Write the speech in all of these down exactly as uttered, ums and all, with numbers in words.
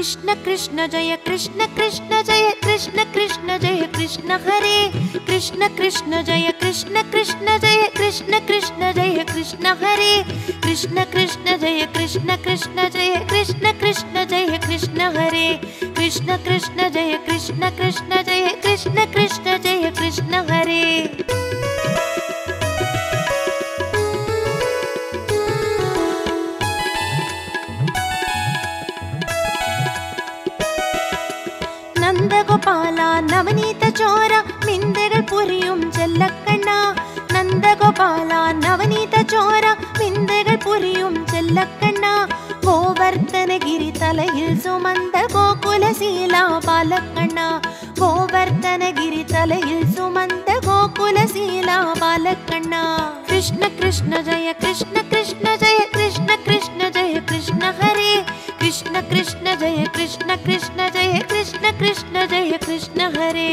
कृष्ण कृष्ण जय कृष्ण कृष्ण जय कृष्ण कृष्ण जय कृष्ण हरे कृष्ण कृष्ण जय कृष्ण कृष्ण जय कृष्ण कृष्ण जय कृष्ण हरे कृष्ण कृष्ण जय कृष्ण कृष्ण जय कृष्ण कृष्ण जय कृष्ण हरे कृष्ण कृष्ण जय कृष्ण कृष्ण जय कृष्ण कृष्ण जय कृष्ण हरे। നന്ദഗോപാല നവനീത ചോര മിന്തകൾ പുരിയും ചെല്ലക്കണ്ണ നന്ദഗോപാല നവനീത ചോര മിന്തകൾ പുരിയും ചെല്ലക്കണ്ണ ഗോവർദ്ധനഗിരി തലയിൽ സുമന്ത ഗോകുലശീല ബാലക്കണ്ണ ഗോവർദ്ധനഗിരി തലയിൽ സുമന്ത ഗോകുലശീല ബാലക്കണ്ണ കൃഷ്ണ കൃഷ്ണ ജയ കൃഷ്ണ കൃഷ്ണ ജയ കൃഷ്ണ കൃഷ്ണ ജയ കൃഷ്ണ ഹരേ कृष्ण कृष्ण जय कृष्ण कृष्ण जय कृष्ण कृष्ण जय कृष्ण हरे।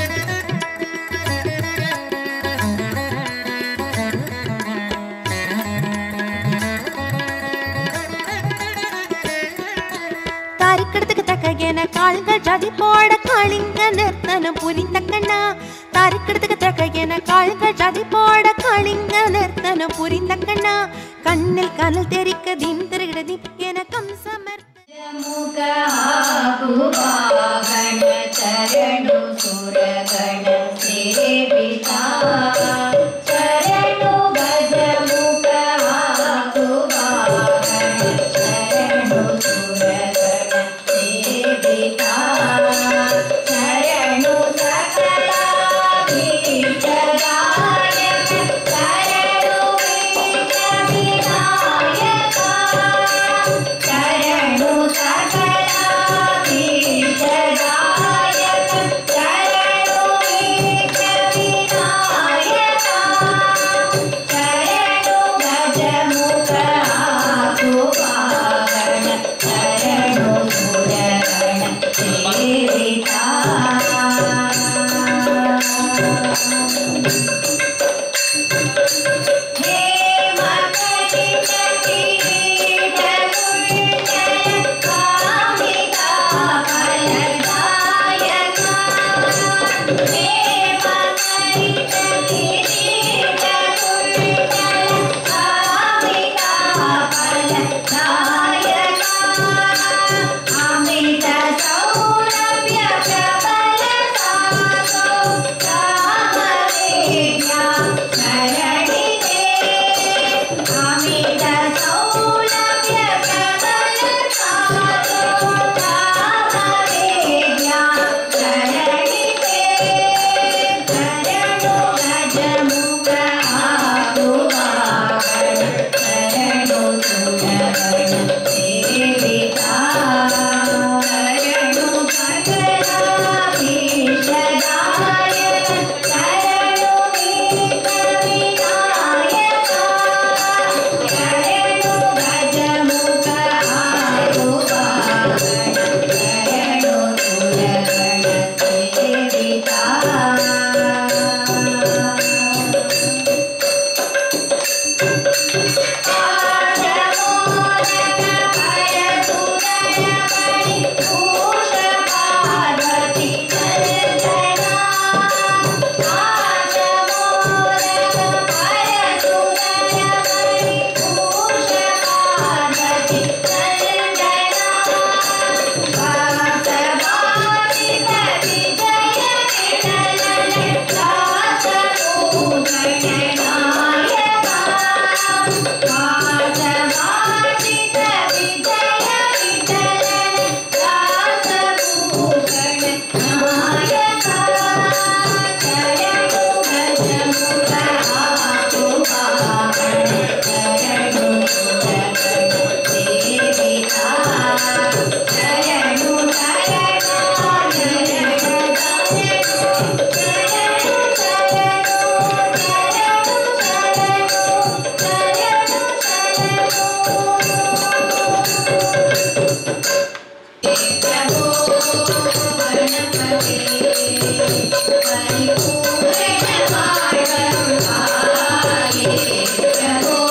താരിക്കടത്തക്ക് തക്കകേന കാളുകൾ ജാതി പോട കാളിംഗ നിർത്തനം പുരിന്തക്കണ്ണ താരിക്കടത്തക്ക് തക്കകേന കാളുകൾ ജാതി പോട കാളിംഗ നിർത്തനം പുരിന്തക്കണ്ണ കണ്ണിൽ കനൽ തെരിക്ക ദിൻ തിരുകിട ദിപ്പിക്കേന കംസമർ मुगण चरणु सुरगण सेविता चरणु गज मुख आगुवागण चरणु सुरगण सेविता चरणु सकलाभीष्टदायक चरणु विघ्न विनायक चरणु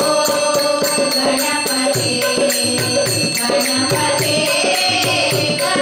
गणपते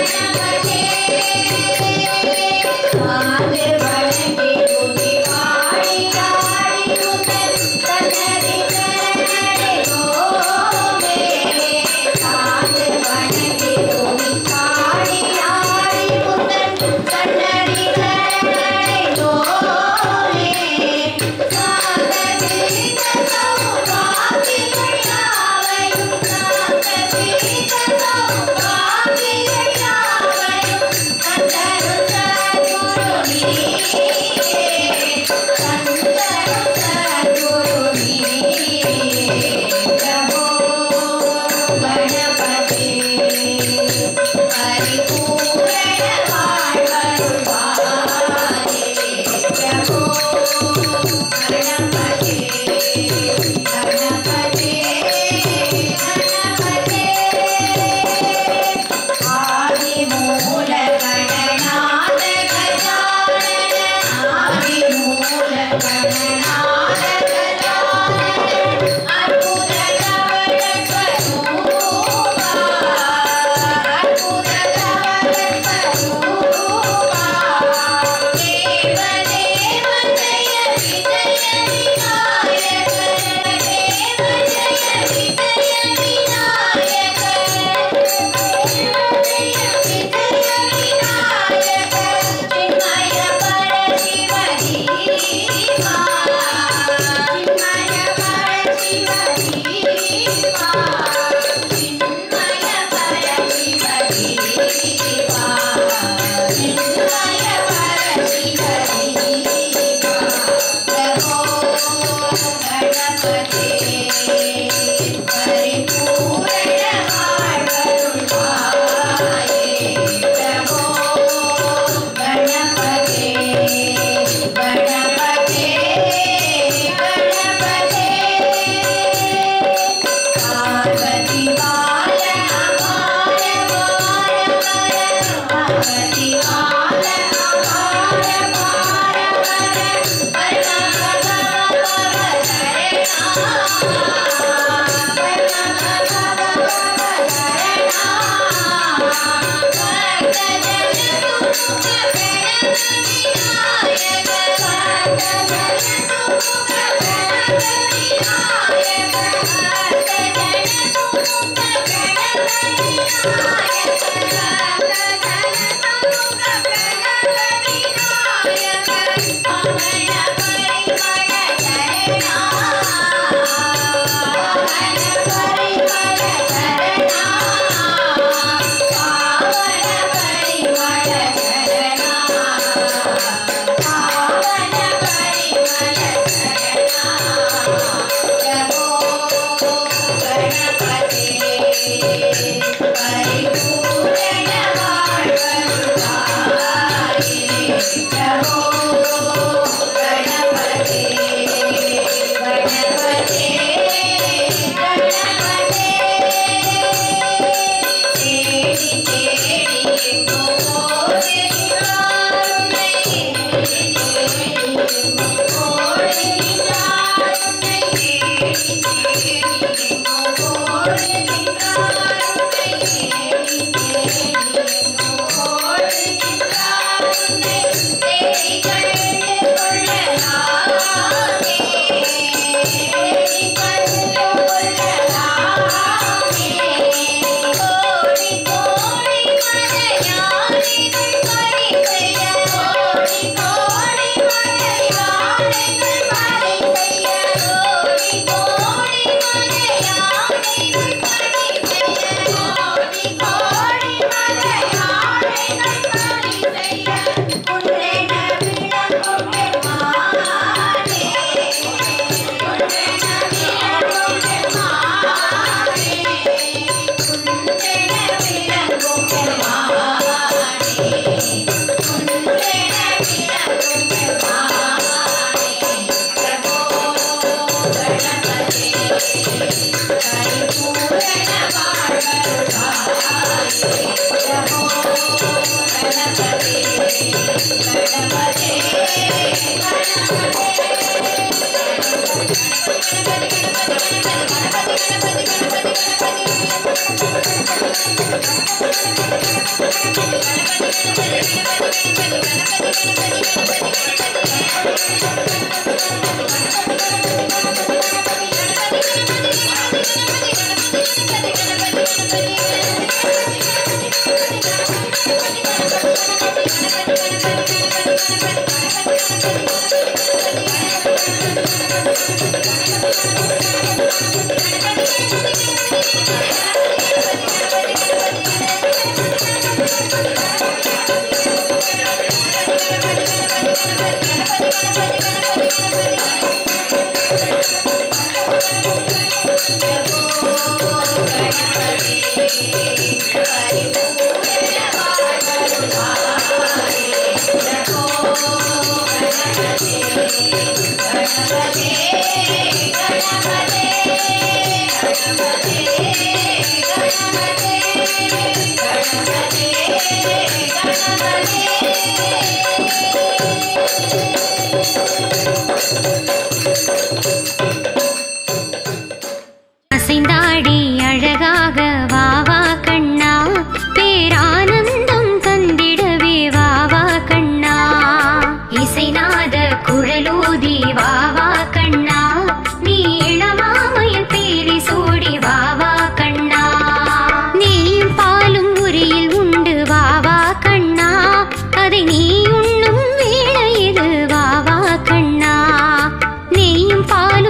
பால்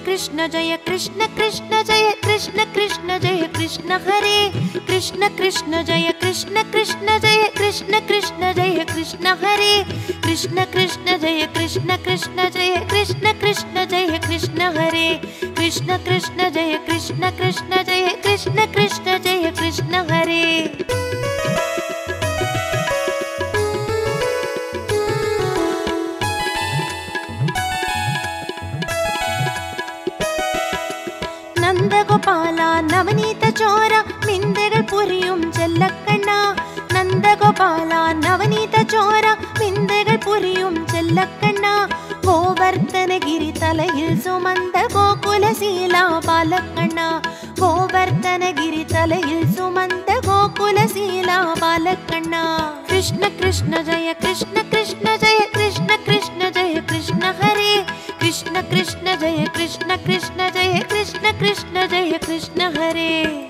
कृष्ण जय कृष्ण कृष्ण जय कृष्ण कृष्ण जय कृष्ण हरे कृष्ण कृष्ण जय कृष्ण कृष्ण जय कृष्ण कृष्ण जय कृष्ण हरे कृष्ण कृष्ण जय कृष्ण कृष्ण जय कृष्ण कृष्ण जय कृष्ण हरे कृष्ण कृष्ण जय कृष्ण कृष्ण जय कृष्ण कृष्ण जय कृष्ण हरे। നന്ദഗോപാല നവനീത ചോര മിന്തകൾ പുരിയും ചെല്ലക്കണ്ണ നന്ദഗോപാല നവനീത ചോര മിന്തകൾ പുരിയും ചെല്ലക്കണ്ണ ഗോവർദ്ധനഗിരി തലയിൽ സുമന്ത ഗോകുലശീല ബാലക്കണ്ണ ഗോവർദ്ധനഗിരി തലയിൽ സുമന്ത ഗോകുലശീല ബാലക്കണ്ണ കൃഷ്ണ കൃഷ്ണ ജയ കൃഷ്ണ കൃഷ്ണ ജയ കൃഷ്ണ കൃഷ്ണ ജയ കൃഷ്ണ ഹരേ कृष्ण कृष्ण जय कृष्ण कृष्ण जय कृष्ण कृष्ण जय कृष्ण हरे।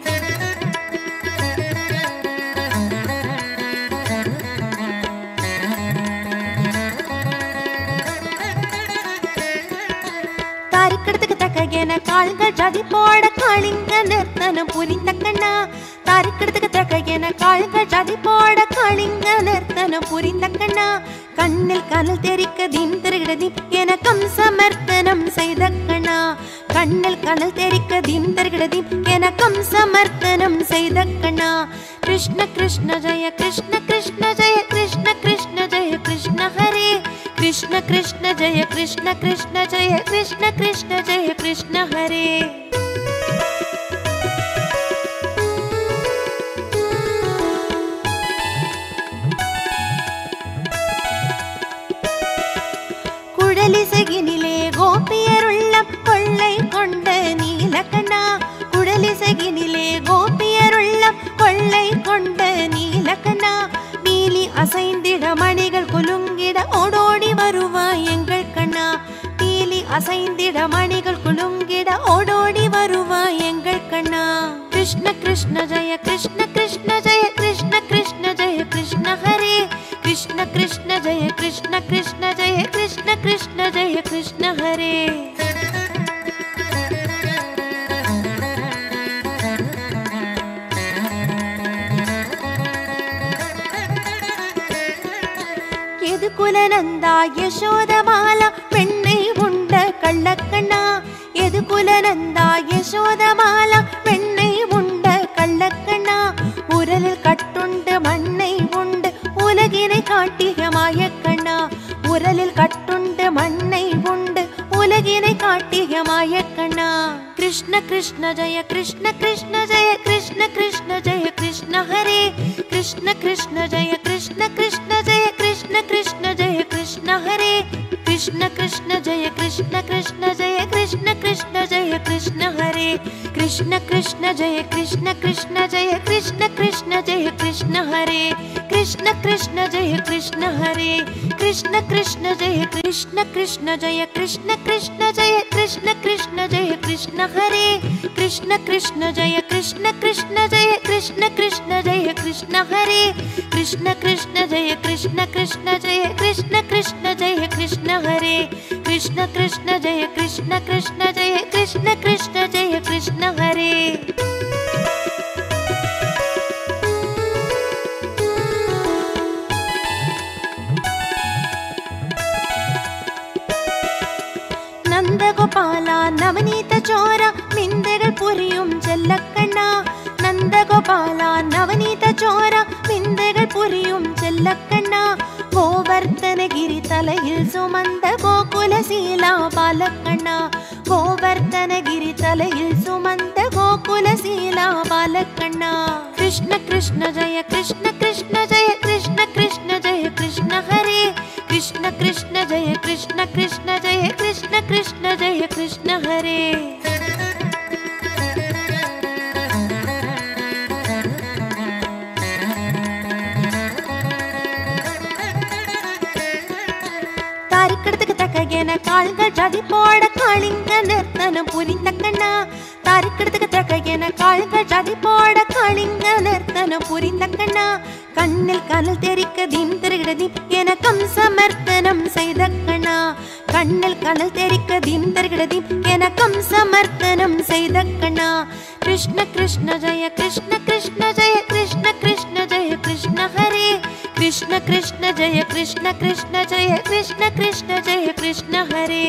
താരിക്കെടുത്ത് തക്കകേന കാളുകൾ ജാതി പോട കാളിങ്ക നിർത്തനം പുരിന്തക്കണ്ണ താരിക്കെടുത്ത് തക്കകേന കാളുകൾ ജാതി പോട കാളിങ്ക നിർത്തനം പുരിന്തക്കണ്ണ കണ്ണിൽ കനൽ തെരിക്ക ദീം തിരുകിടതി എനക്കം സമർത്തനം ചെയ്ത കണ്ണ കണ്ണിൽ കനൽ തെരിക്ക ദീം തിരുകിടതി എനക്കം സമർത്തനം ചെയ്ത കണ്ണ കൃഷ്ണ കൃഷ്ണ ജയ കൃഷ്ണ കൃഷ്ണ ജയ കൃഷ്ണ കൃഷ്ണ ജയ കൃഷ്ണ ഹരേ കൃഷ്ണ കൃഷ്ണ ജയ കൃഷ്ണ കൃഷ്ണ ജയ കൃഷ്ണ കൃഷ്ണ ജയ കൃഷ്ണ ഹരേ। കുടലിസകിനിലെ ഗോപിയരുള്ളം കൊള്ളൈ കൊണ്ട് നീലക്കണ്ണ കുടലിസകിനിലെ ഗോപിയരുള്ളം കൊള്ളൈ കൊണ്ട് നീലക്കണ്ണ നീലി അസൈന്തിട മണികൾ കുലുങ്കിട ഓടോടി വരുവാய் എങ്കൾ കണ്ണ നീലി അസൈന്തിട മണികൾ കുലുങ്കിട ഓടോടി വരുവാய் എങ്കൾ കണ്ണ കൃഷ്ണ കൃഷ്ണ ജയ കൃഷ്ണ കൃഷ്ണ ജയ കൃഷ്ണ കൃഷ്ണ ജയ കൃഷ്ണ ഹരേ कृष्ण कृष्ण जय कृष्ण कृष्ण जय कृष्ण कृष्ण जय कृष्ण हरे। യദുകുലനന്ദ യശോദമാല പെണ്ണை உண்ட கள்ளக்கண்ண യദുകുലനന്ദ യശോദമാല പെണ്ണை உண்ட கள்ளக்கண்ண உரலில் கட்டுண்டு மண்ணை உண்டு உலகினை காட்டிய மாயக்கண்ணா உரலில் கட்டுண்டு மண்ணை உண்டு உலகினை காட்டிய மாயக்கண்ணா कृष्ण कृष्ण जय कृष्ण कृष्ण जय कृष्ण कृष्ण जय कृष्ण हरे कृष्ण कृष्ण जय कृष्ण कृष्ण जय कृष्ण कृष्ण जय कृष्ण हरे कृष्ण कृष्ण जय कृष्ण कृष्ण जय कृष्ण कृष्ण जय कृष्ण हरे कृष्ण कृष्ण जय कृष्ण कृष्ण जय कृष्ण कृष्ण जय कृष्ण हरे कृष्ण कृष्ण जय कृष्ण हरे कृष्ण कृष्ण जय कृष्ण कृष्ण जय कृष्ण कृष्ण जय कृष्ण कृष्ण जय कृष्ण हरे कृष्ण कृष्ण जय कृष्ण कृष्ण जय कृष्ण कृष्ण जय कृष्ण हरे कृष्ण कृष्ण जय कृष्ण कृष्ण जय कृष्ण कृष्ण जय कृष्ण हरे कृष्ण कृष्ण जय कृष्ण कृष्ण जय कृष्ण कृष्ण जय कृष्ण हरे। നന്ദഗോപാല നവനീത ചോര മിന്തകൾ പുരിയും ചെല്ലക്കണ്ണ നന്ദഗോപാല നവനീത ചോര മിന്തകൾ പുരിയും ചെല്ലക്കണ്ണ ഗോവർദ്ധനഗിരി തലയിൽ സുമന്ത ഗോകുലശീല ബാലക്കണ്ണ ഗോവർദ്ധനഗിരി തലയിൽ സുമന്ത ഗോകുലശീല ബാലക്കണ്ണ കൃഷ്ണ കൃഷ്ണ ജയ കൃഷ്ണ കൃഷ്ണ ജയ കൃഷ്ണ കൃഷ്ണ ജയ കൃഷ്ണ ഹരേ कृष्ण कृष्ण जय कृष्ण कृष्ण जय कृष्ण कृष्ण जय कृष्ण हरे। താരിക്കെടുത്ത് തക്കകേന കാളുകൾ ജാതി പോട കാളിങ്ക നിർത്തനം പുരിന്തക്കണ്ണ താരിക്കെടുത്ത് തക്കകേന കാളുകൾ ജാതി പോട കാളിങ്ക നിർത്തനം പുരിന്തക്കണ്ണ கண்ணில் கனல் தெரிக்க தீம் தருகிறதீம் என கம்சமர்த்தனம் செய்த கண்ணா. கண்ணில் கனல் தெரிக்க தீம் தருகிறதீம் என கம்சமர்த்தனம் செய்த கண்ணா. கிருஷ்ண கிருஷ்ண ஜெய கிருஷ்ண கிருஷ்ண ஜெய கிருஷ்ண கிருஷ்ண ஜெய கிருஷ்ண ஹரே. கிருஷ்ண கிருஷ்ண ஜெய கிருஷ்ண கிருஷ்ண ஜெய கிருஷ்ண கிருஷ்ண ஜெய கிருஷ்ண ஹரே.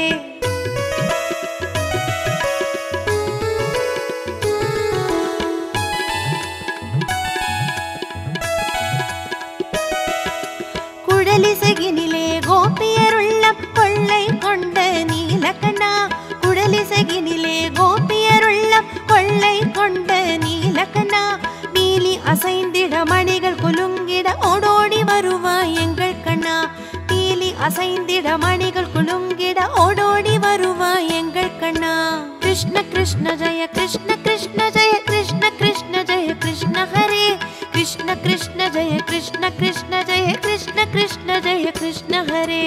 குடலிசையினிலே கோபியருள்ளம் கொள்ளை கொண்ட நீலகண்ணா. குடலிசையினிலே கோபியருள்ளம் கொள்ளை கொண்ட நீலகண்ணா. நீலி அசைந்திட மணிகள் குலுங்கிட ஓடோடி வருவாய் எங்கள் கண்ணா. நீலி அசைந்திட மணிகள் குலுங்கிட ஓடோடி வருவாய் எங்கள் கண்ணா. கிருஷ்ண கிருஷ்ண ஜெய கிருஷ்ண கிருஷ்ண ஜெய கிருஷ்ண கிருஷ்ண ஜெய கிருஷ்ண ஹரே. கிருஷ்ண கிருஷ்ண ஜெய கிருஷ்ண கிருஷ்ண ஜெய கிருஷ்ண கிருஷ்ண ஜெய கிருஷ்ண ஹரே.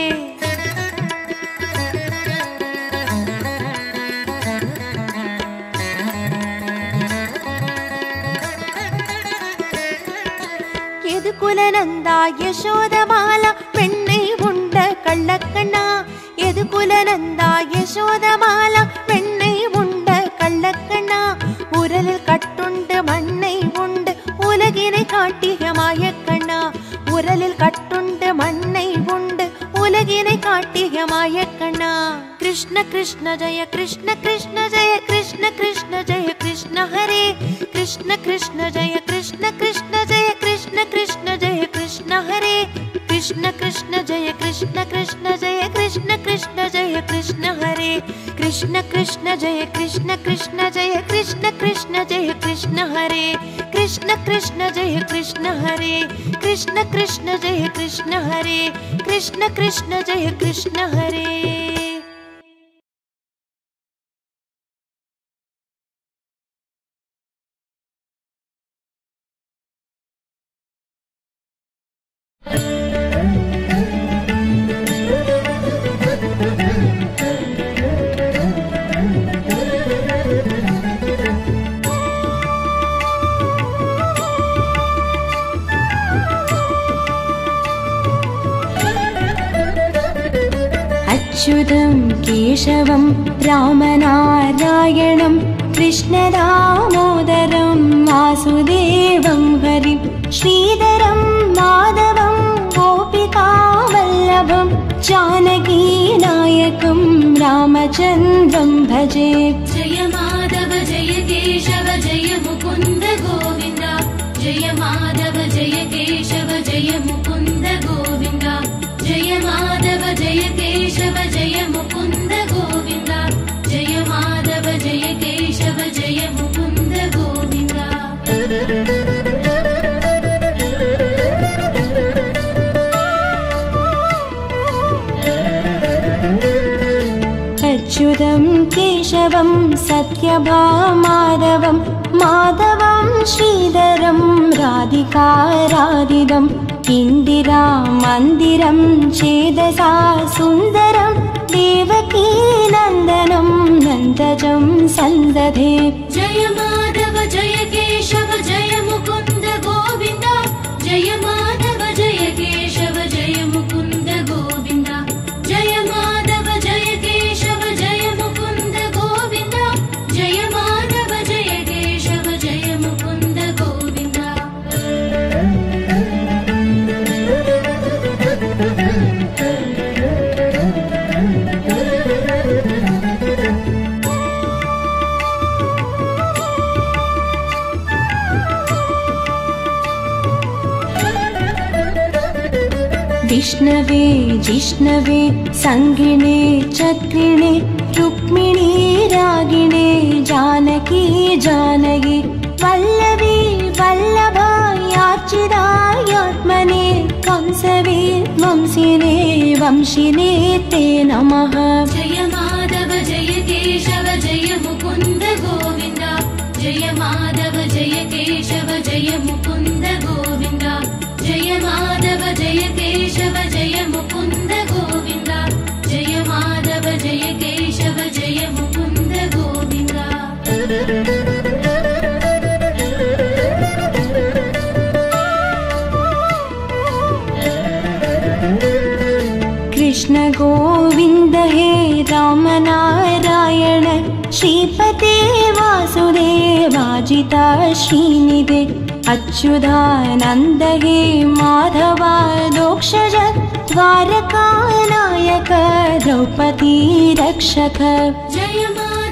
எது குலநந்தா யசோதமாலா பெண்ணை உண்ட கள்ளக்கண்ணா. எது குலநந்தா யசோதமாலா பெண்ணை உண்ட கள்ளக்கண்ணா. உரலில் கட்டுண்டு மண்ணை உண்டு உலகினை காட்டிய மாயக்கண்ணா. உரலில் கட்டுண்டு மண்ணை உண்டு உலகினை காட்டிய மாயக்கண்ணா. கிருஷ்ண கிருஷ்ண ஜெய கிருஷ்ண கிருஷ்ண ஜெய கிருஷ்ண கிருஷ்ண ஜெய கிருஷ்ண ஹரே. கிருஷ்ண கிருஷ்ண ஜெய கிருஷ்ண கிருஷ்ண ஜெய கிருஷ்ண கிருஷ்ண ஜெய கிருஷ்ண ஹரே. கிருஷ்ண கிருஷ்ண ஜெய கிருஷ்ண கிருஷ்ண ஜெய கிருஷ்ண கிருஷ்ண ஜெய கிருஷ்ண ஹரே. கிருஷ்ண கிருஷ்ண ஜெய கிருஷ்ண கிருஷ்ண ஜெய கிருஷ்ண கிருஷ்ண ஜெய கிருஷ்ண ஹரே. கிருஷ்ண கிருஷ்ண ஜெய கிருஷ்ண ஹரே. கிருஷ்ண கிருஷ்ண ஜெய கிருஷ்ண ஹரே. கிருஷ்ண கிருஷ்ண ஜெய கிருஷ்ண ஹரே. अच्युतं केशवं रामनारायणं कृष्णदामोदरं वासुदेवं हरिं श्रीधरं माधवं गोपिकावल्लभं जानकीनायकं रामचन्द्रं भजे. जय माधव जय केशव जय मुकुन्द गोविन्द. जय माधव जय केशव जय मुकुन्द गोविन्द. जय माधव जय केशव जय मुकुन्द गोविन्द. जय माधव जय केशव जय मुकुन्द गोविन्द. अच्युतं केशवं सत्यभामाधवं माधवं श्रीधरं राधिकाराधितं इंदिरा मन्दिरं चेदसा सुन्दरं देवकी नन्दनं नन्दजं सन्दधे. जय माधव जय केशव जय मुकुन्द गोविन्द. जय माधव जय केशव जय मुकुन्द गोविन्द. जय माधव जय केशव जय मुकुन्द गोविन्द. जय माधव जय केशव जय मुकुन्द गोविन्द. विष्णवे जिष्णवे संगिणे चक्रिणे रुक्मिणी रागिणे जानकी जानकी वल्लभी वल्लभायार्चितायात्मने कंसवे वंशिने वंशिने ते नमः. जय माधव जय केशव जय मुकुन्द गोविन्द. जय माधव जय केशव जय मुकुन्द गोविन्द. जय माधव जय केशव जय मुकुन्द गोविन्द. जय माधव जय केशव जय मुकुन्द गोविन्द. गोविन्द हे रामनारायण श्रीपते वासुदेवाजिता श्रीनिधे अच्युतानन्द हे माधवा दोक्षज द्वारकानायक द्रौपदी रक्षक जय माधव